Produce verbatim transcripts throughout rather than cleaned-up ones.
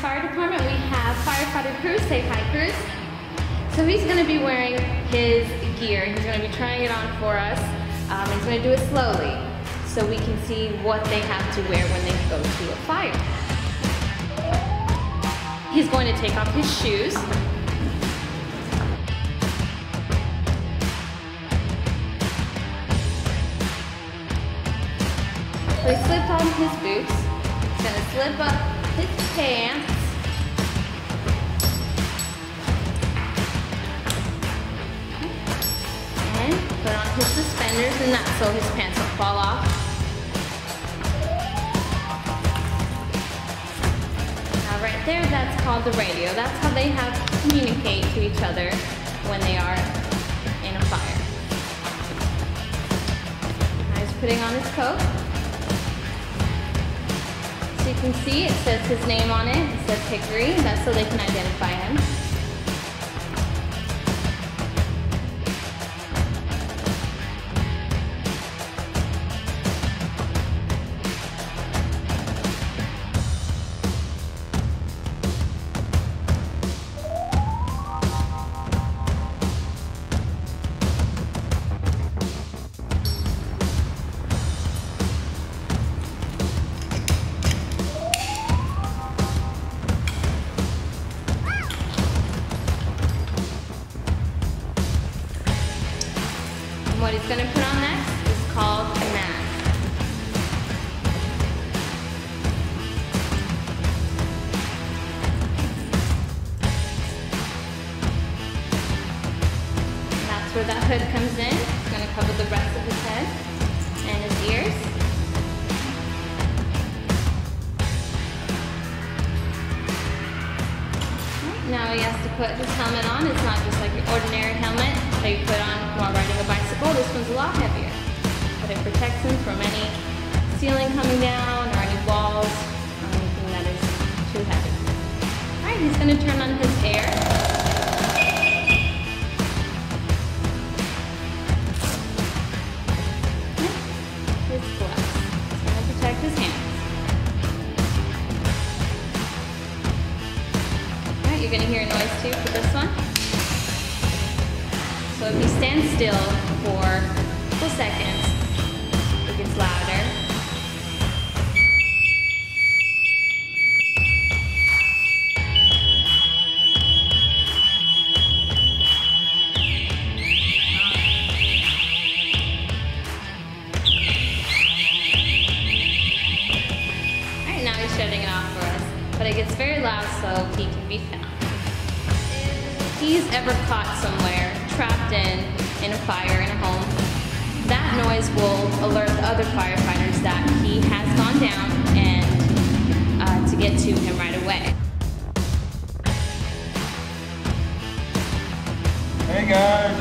Fire Department, we have Firefighter Kruse. Say hi, Kruse. So he's going to be wearing his gear. He's going to be trying it on for us. Um, he's going to do it slowly so we can see what they have to wear when they go to a fire. He's going to take off his shoes. So he slipped on his boots. He's going to slip up his pants. And put on his suspenders and that so his pants don't fall off. Now right there, that's called the radio. That's how they have to communicate to each other when they are in a fire. Now he's putting on his coat. You can see it says his name on it. It says Hickory. That's so they can identify him. What he's going to put on next is called a mask. And that's where that hood comes in. It's going to cover the rest of his head and his ears. Now he has to put his helmet on. It's not just like your ordinary helmet that you put on while riding a bicycle. This one's a lot heavier. But it protects him from any ceiling coming down or any walls or anything that is too heavy. Alright, he's going to turn on his air. His gloves. It's going to protect his hands. You're going to hear a noise too for this one. So if you stand still for a couple seconds, it gets louder. Alright, now he's shutting it off for us. But it gets very loud so he can be found. If he's ever caught somewhere, trapped in, in a fire, in a home, that noise will alert the other firefighters that he has gone down and uh, to get to him right away. Hey guys!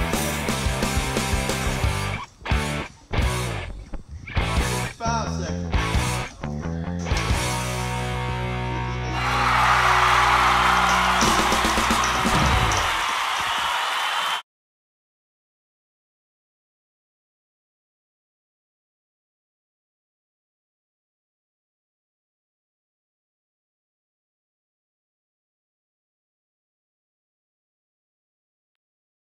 Five seconds.